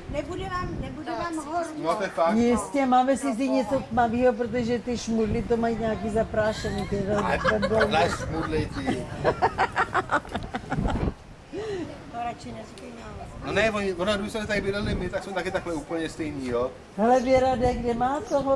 nebude vám horko. No to je fakt. Jistě, máme si vzít něco tmavého, protože ty šmudly to mají nějaký zaprášený. Ale šmudlej ty. To radši neříkej nám. No ne, ona, když jsme tady bydleli my, tak jsme taky takhle úplně stejný, jo. Hele Věra, kde má toho?